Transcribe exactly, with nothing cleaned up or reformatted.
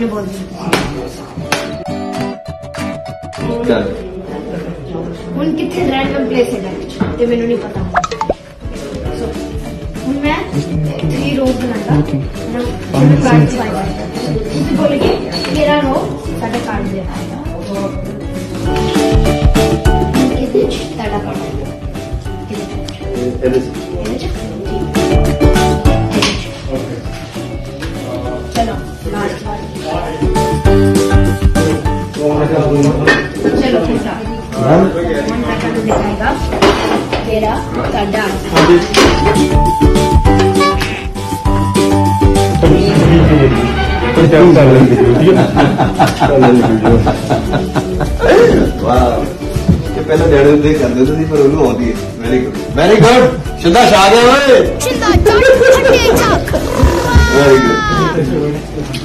आपने बोल दिया ਹੁਣ ਕਿੱਥੇ ਰੈਂਡਮ ਪਲੇਸ ਹੈ ਤੇ ਮੈਨੂੰ ਨਹੀਂ ਪਤਾ ਸੋ ਹੁਣ ਮੈਂ ਥ੍ਰੀ ਰੋਜ਼ ਬਣਾਉਂਦਾ ਨਾ ਕਾਰਡ ਪਾਏਗਾ ਤੁਸੀਂ ਬੋਲੋਗੇ ਮੇਰਾ ਰੋ ਸਾਡਾ ਕਾਰਡ ਦੇ ਆਏਗਾ ਇਹਦੇ ਚ ਤੁਹਾਡਾ ਕਾਰਡ ਇਹਦੇ ਚ ਇਹਦੇ ਚ चलो लास्ट चलो दिखाएगा तेरा साडा पहले डैडी देख कर देते थे पर उन्होंने होती है वेरी गुड वेरी गुड शिद्धा शाह गए ओए शिद्धा वेरी गुड